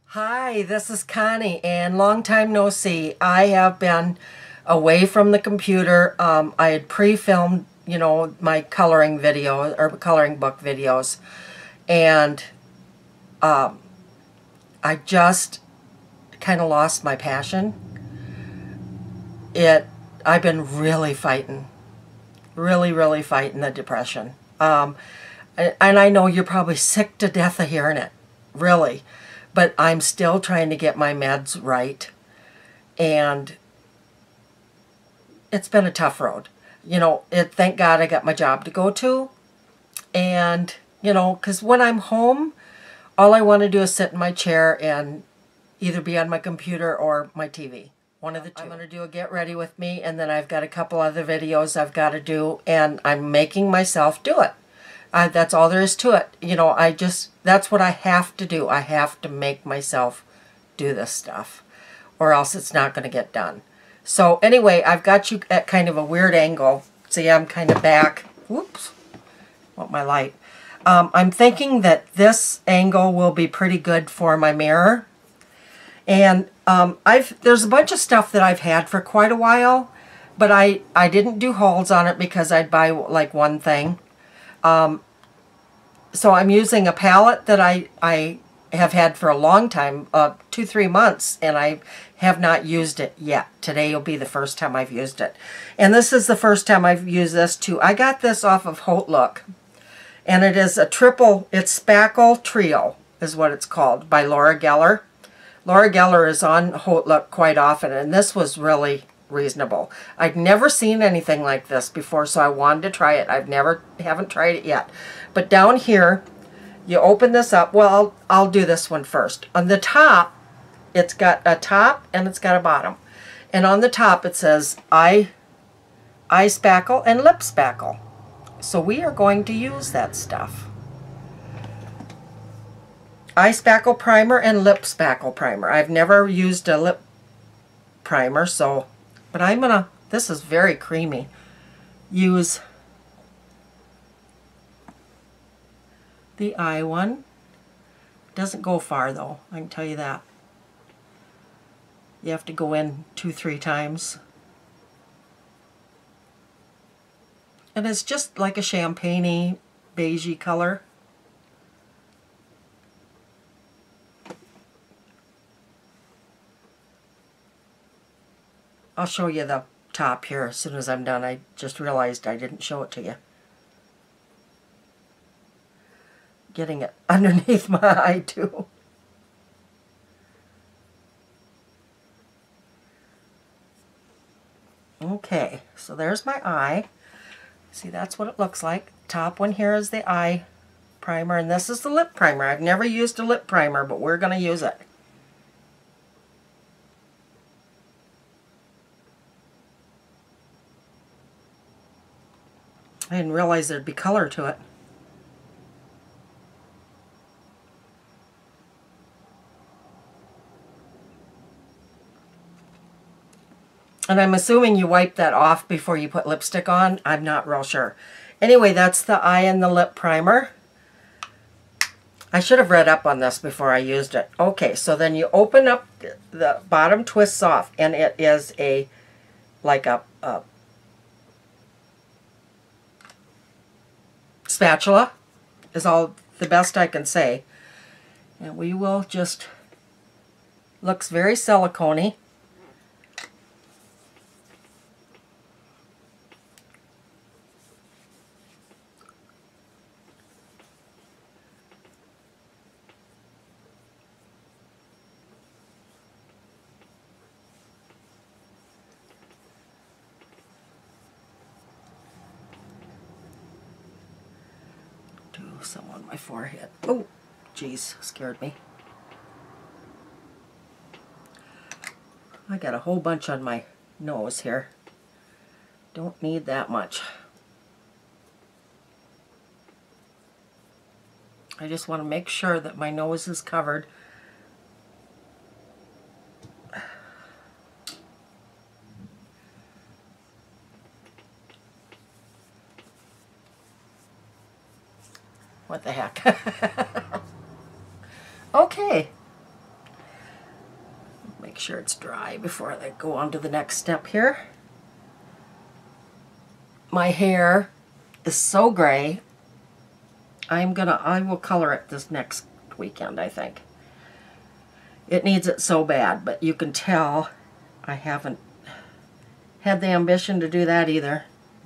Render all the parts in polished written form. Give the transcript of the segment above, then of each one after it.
Hi, this is Connie, and long time no see. I have been away from the computer. I had pre-filmed, my coloring video or coloring book videos, and I just kind of lost my passion. It, I've been really fighting, really fighting the depression. And I know you're probably sick to death of hearing it, really, but I'm still trying to get my meds right. And it's been a tough road. Thank God I got my job to go to. And, because when I'm home, all I want to do is sit in my chair and either be on my computer or my TV. One of the two. I'm going to do a get ready with me, and then I've got a couple other videos I've got to do, and I'm making myself do it. That's all there is to it. That's what I have to do. I have to make myself do this stuff, or else it's not going to get done. So anyway, I've got you at kind of a weird angle. See, I'm kind of back. Whoops. Want my light. I'm thinking that this angle will be pretty good for my mirror. And there's a bunch of stuff that I've had for quite a while, but I didn't do hauls on it because I'd buy like one thing. So I'm using a palette that I have had for a long time, 2-3 months, and I have not used it yet. Today will be the first time I've used it. And this is the first time I've used this too. I got this off of Haute Look, and it is it's Spackle Trio is what it's called, by Laura Geller. Laura Geller is on Haute Look quite often, and this was really reasonable. I'd never seen anything like this before, so I wanted to try it. Haven't tried it yet. But down here, you open this up. Well, I'll do this one first. On the top, it's got a top and it's got a bottom. And on the top it says eye spackle and lip spackle. So we are going to use that stuff. Eye spackle primer and lip spackle primer. I've never used a lip primer, but I'm gonna, this is very creamy, use the eye one. Doesn't go far though, I can tell you that. You have to go in 2-3 times. And it's just like a champagne-y, beigey color. I'll show you the top here as soon as I'm done. I just realized I didn't show it to you. Getting it underneath my eye too. Okay, so there's my eye. See, that's what it looks like. Top one here is the eye primer, and this is the lip primer. I've never used a lip primer, but we're going to use it. I didn't realize there'd be color to it. And I'm assuming you wipe that off before you put lipstick on. I'm not real sure. Anyway, that's the eye and the lip primer. I should have read up on this before I used it. Okay, so then you open up, the bottom twists off, and it is like a spatula is all the best I can say. And we will just, looks very silicone-y. Some on my forehead. Oh, geez, scared me. I got a whole bunch on my nose here. Don't need that much. I just want to make sure that my nose is covered. What the heck? Okay. sure it's dry before I go on to the next step here. My hair is so gray. I will color it this next weekend, I think. It needs it so bad, but you can tell I haven't had the ambition to do that either.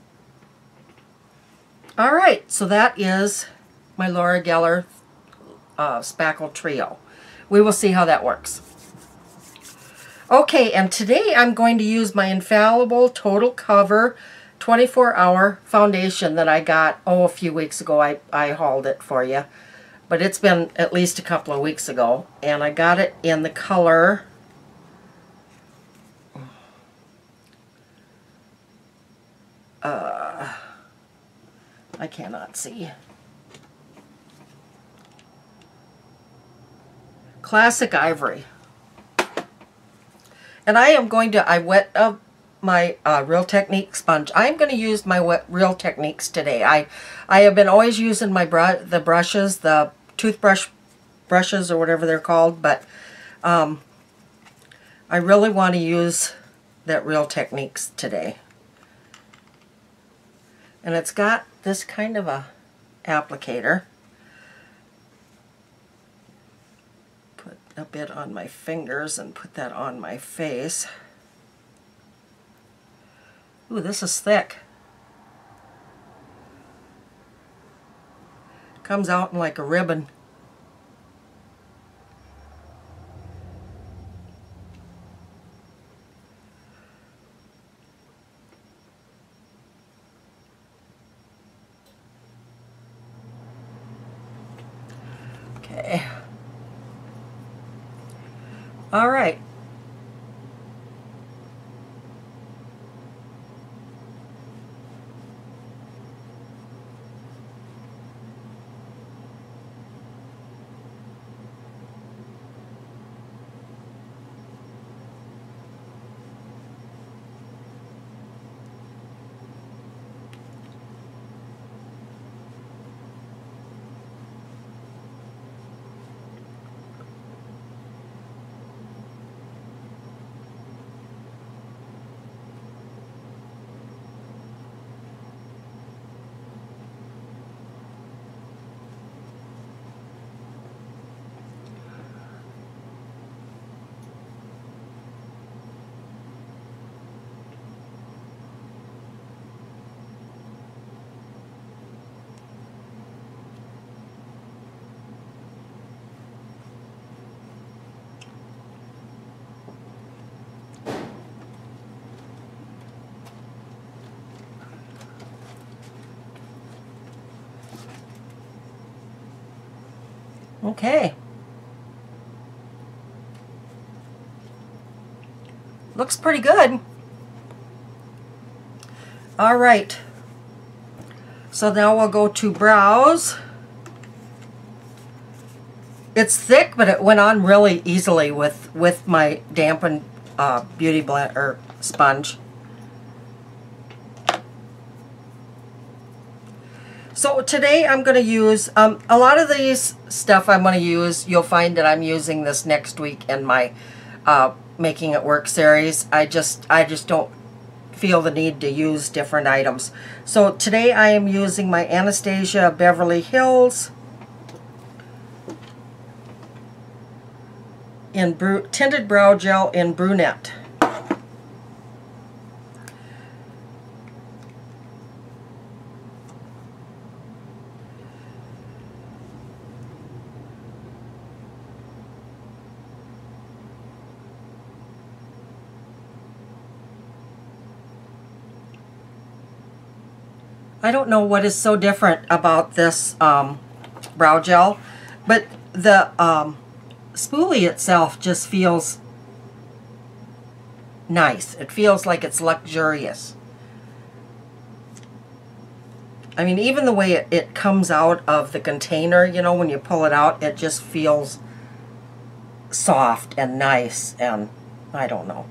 All right, so that is my Laura Geller Spackle Trio. We will see how that works. Okay, and today I'm going to use my Infallible Total Cover 24-hour foundation that I got, a few weeks ago. I hauled it for you. But it's been at least a couple of weeks ago. And I got it in the color... I cannot see. Classic Ivory. And I am going to, I wet my Real Techniques sponge. I'm going to use my Real Techniques today. I have been always using my the brushes, the toothbrush brushes or whatever they're called, but I really want to use that Real Techniques today. And it's got this kind of a applicator. Put a bit on my fingers and put that on my face. Ooh, this is thick. Comes out in like a ribbon. Okay. All right. Okay. Looks pretty good. All right. So now we'll go to brows. It's thick, but it went on really easily with my dampened beauty blend or sponge. So today I'm going to use a lot of these stuff I'm going to use. You'll find that I'm using this next week in my Making It Work series. I just don't feel the need to use different items. So today I am using my Anastasia Beverly Hills in Tinted Brow Gel in Brunette. I don't know what is so different about this brow gel, but the spoolie itself just feels nice. It feels like it's luxurious. I mean, even the way it comes out of the container, you know, when you pull it out, it just feels soft and nice, and I don't know.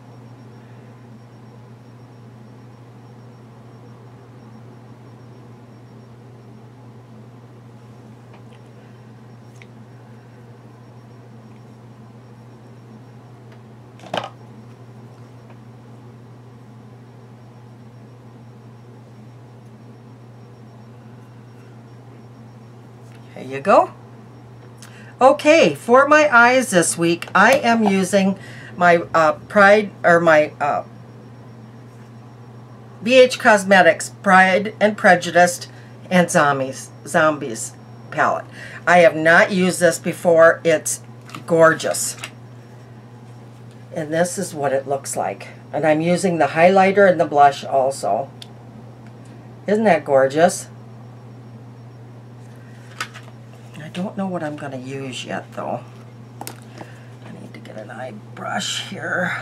There you go. Okay, for my eyes this week, I am using my BH Cosmetics Pride and Prejudice and Zombies palette. I have not used this before. It's gorgeous. And this is what it looks like. And I'm using the highlighter and the blush also. Isn't that gorgeous? I don't know what I'm going to use yet, though. I need to get an eye brush here.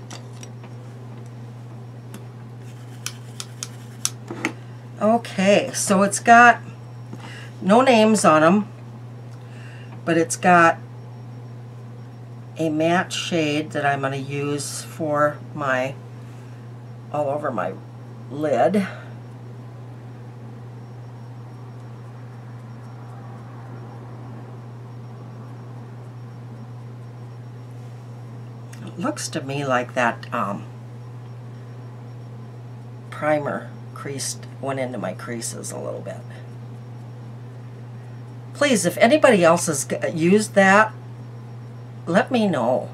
Okay, so it's got no names on them, but it's got a matte shade that I'm going to use for my all over my lid. It looks to me like that primer went into my creases a little bit. Please, if anybody else has used that, let me know.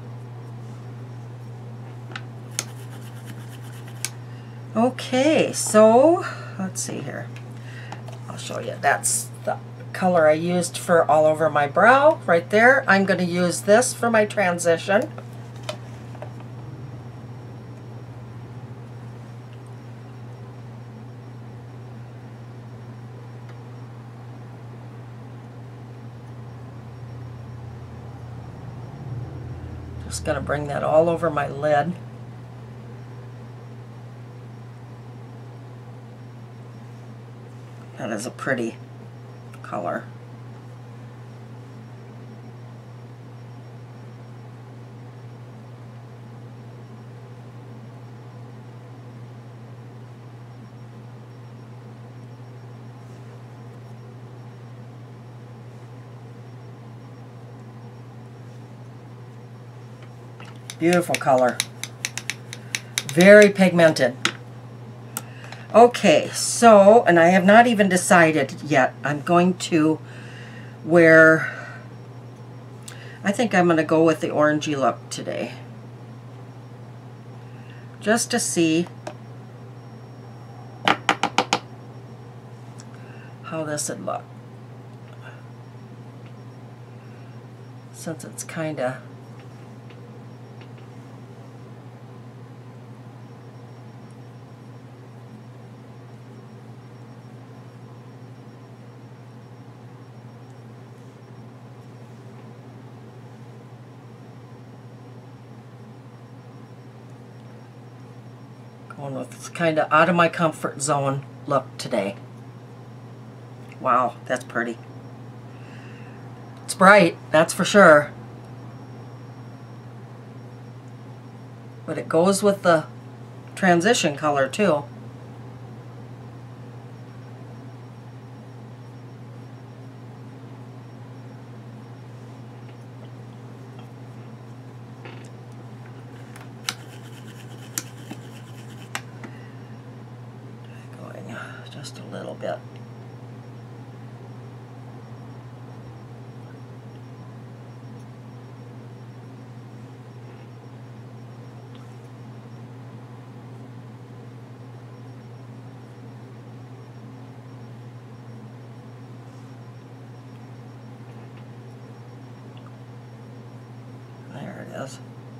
Okay, so let's see here. I'll show you. That's the color I used for all over my brow right there. I'm going to use this for my transition. Just going to bring that all over my lid. That is a pretty color. Beautiful color. Very pigmented. Okay, so, and I have not even decided yet. I'm going to wear, I think I'm going to go with the orangey look today. Just to see how this would look. Since it's kind of going with this kind of out of my comfort zone look today. Wow, that's pretty. It's bright, that's for sure. But it goes with the transition color too. Going just a little bit. There it is.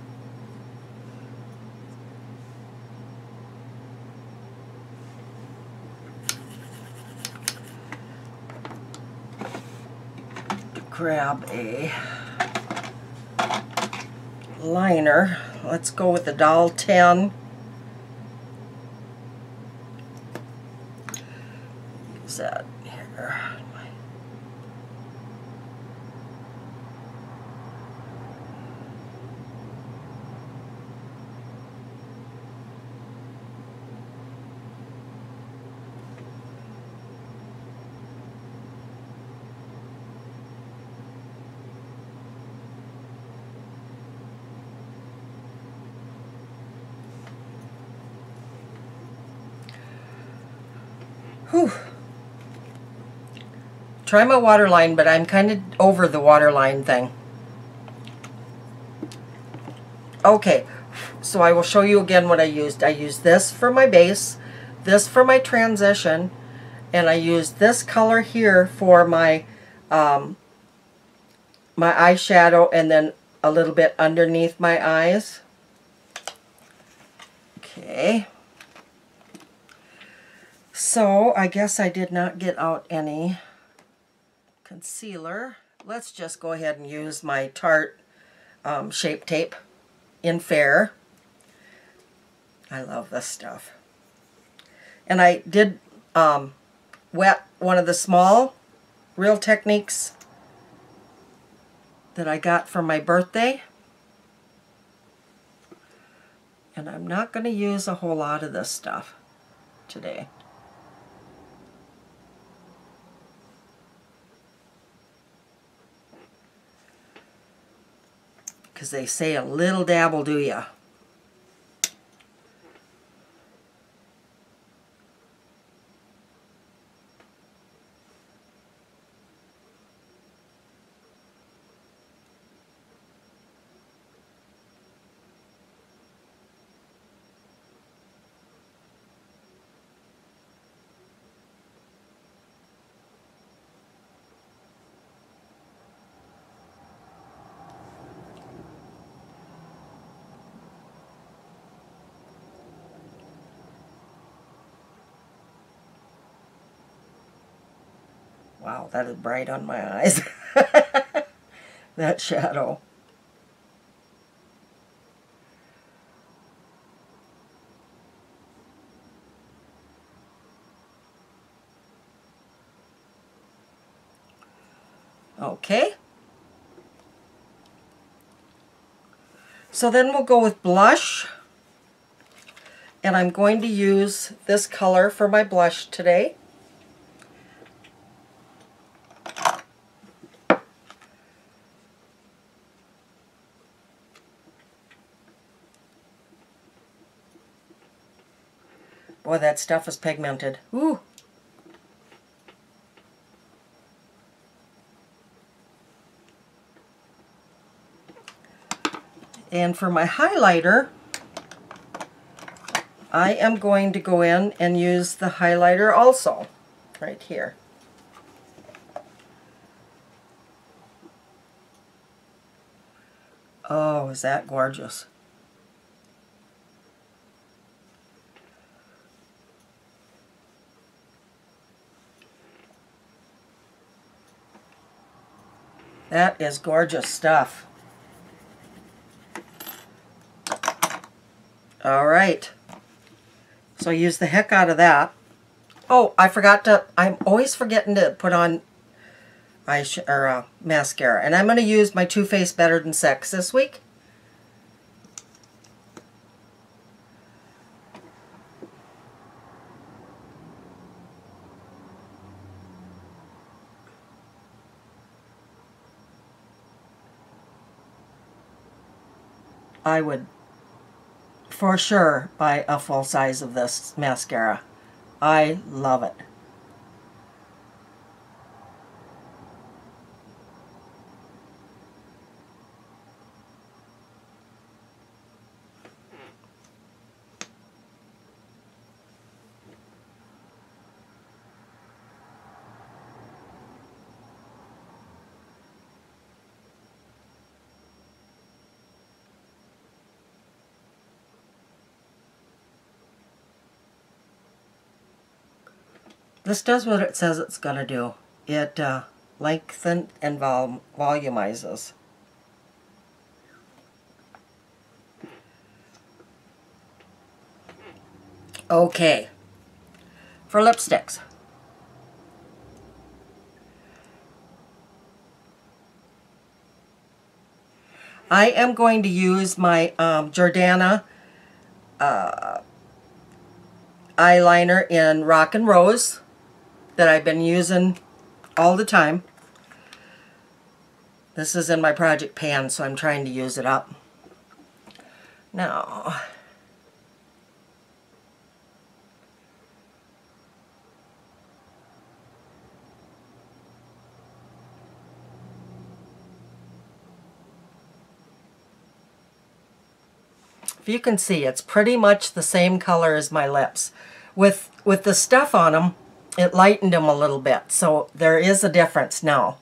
Grab a liner. Let's go with the Doll 10. Use that here. try my waterline, but I'm kind of over the waterline thing. Okay, so I will show you again what I used. I used this for my base, this for my transition, and I used this color here for my my eyeshadow, and then a little bit underneath my eyes. Okay. So I guess I did not get out any concealer. Let's just go ahead and use my Tarte Shape Tape in Fair. I love this stuff. And I did wet one of the small Real Techniques that I got for my birthday. And I'm not going to use a whole lot of this stuff today. Because they say a little dab will do ya. Wow, that is bright on my eyes. That shadow. Okay. So then we'll go with blush. And I'm going to use this color for my blush today. Boy, that stuff is pigmented. Ooh. And for my highlighter, I am going to go in and use the highlighter also, right here. Oh, is that gorgeous? That is gorgeous stuff. All right. So I use the heck out of that. Oh, I forgot to, I'm always forgetting to put on mascara. And I'm going to use my Too Faced Better Than Sex this week. I would for sure buy a full size of this mascara. I love it. This does what it says it's going to do. It lengthens and volumizes. Okay, for lipsticks. I am going to use my Jordana eyeliner in Rock and Rose that I've been using all the time. This is in my project pan, so I'm trying to use it up. Now, If you can see, it's pretty much the same color as my lips. With the stuff on them, it lightened them a little bit, so there is a difference now.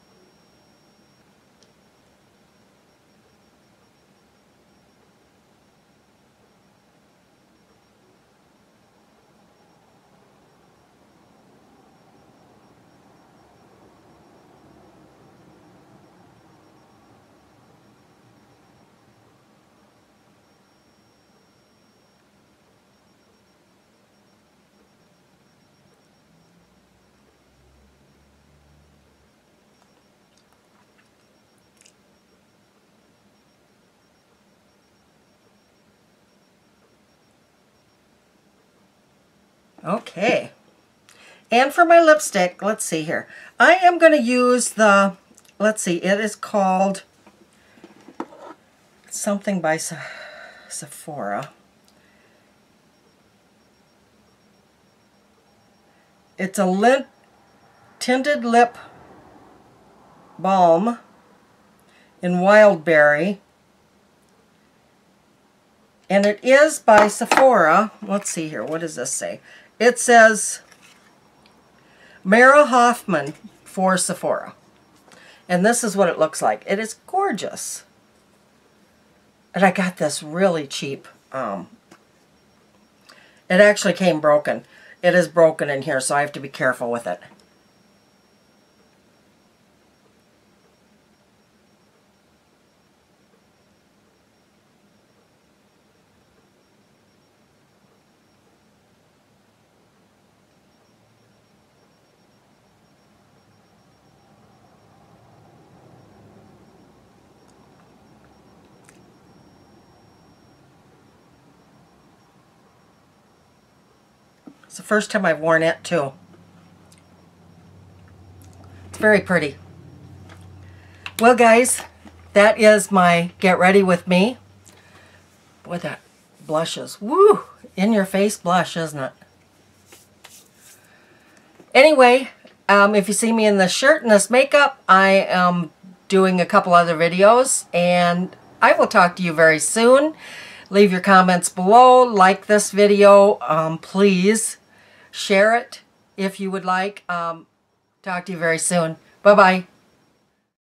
Okay, and for my lipstick, let's see here. I am going to use the, let's see, it is called something by Sephora. It's a tinted lip balm in Wildberry. And it is by Sephora. Let's see here, what does this say? It says Mara Hoffman for Sephora. And this is what it looks like. It is gorgeous. And I got this really cheap. It actually came broken. It is broken in here, so I have to be careful with it. It's the first time I've worn it too. It's very pretty. Well guys, that is my Get Ready With Me. Boy, that blushes. Woo! In your face blush, isn't it? Anyway, if you see me in this shirt and this makeup, I am doing a couple other videos, and I will talk to you very soon. Leave your comments below. Like this video, please. Share it if you would like. Talk to you very soon. Bye-bye.